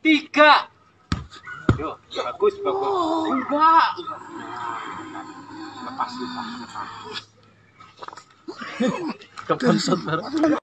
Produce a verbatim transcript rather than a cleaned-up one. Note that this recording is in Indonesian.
tiga. Yo, bagus, bagus. Enggak. Lepas, lepas, lepas. Kepentot.